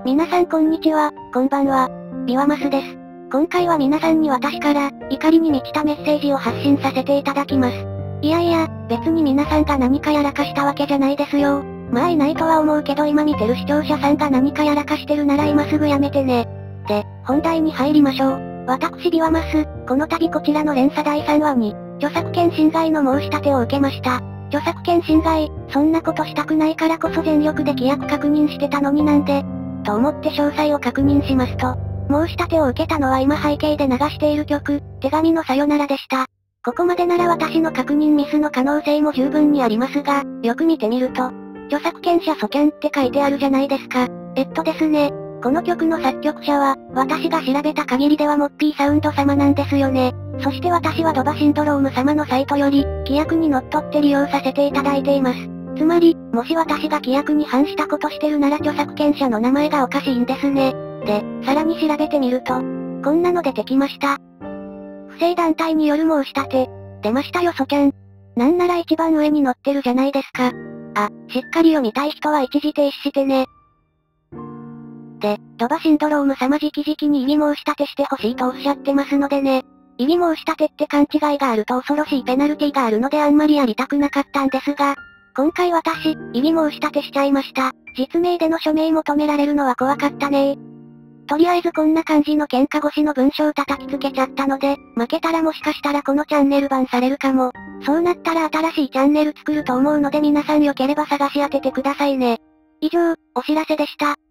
皆さんこんにちは、こんばんは。ビワマスです。今回は皆さんに私から、怒りに満ちたメッセージを発信させていただきます。いやいや、別に皆さんが何かやらかしたわけじゃないですよ。まあいないとは思うけど今見てる視聴者さんが何かやらかしてるなら今すぐやめてね。で、本題に入りましょう。私ビワマス、この度こちらの連鎖第3話に、著作権侵害の申し立てを受けました。著作権侵害、そんなことしたくないからこそ全力で規約確認してたのになんで、と思って詳細を確認しますと、申し立てを受けたのは今背景で流している曲、手紙のさよならでした。ここまでなら私の確認ミスの可能性も十分にありますが、よく見てみると、著作権者所見って書いてあるじゃないですか。ですね、この曲の作曲者は、私が調べた限りではモッピーサウンド様なんですよね。そして私はドバシンドローム様のサイトより、規約にのっとって利用させていただいています。つまり、もし私が規約に反したことしてるなら著作権者の名前がおかしいんですね。で、さらに調べてみると、こんなの出てきました。不正団体による申し立て。出ましたよ所見。なんなら一番上に載ってるじゃないですか。あ、しっかり読みたい人は一時停止してね。で、ドバシンドローム様直々に異議申し立てしてほしいとおっしゃってますのでね。異議申し立てって勘違いがあると恐ろしいペナルティがあるのであんまりやりたくなかったんですが、今回私、異議申し立てしちゃいました。実名での署名求められるのは怖かったねとりあえずこんな感じの喧嘩越しの文章叩きつけちゃったので、負けたらもしかしたらこのチャンネルバンされるかも。そうなったら新しいチャンネル作ると思うので皆さん良ければ探し当ててくださいね。以上、お知らせでした。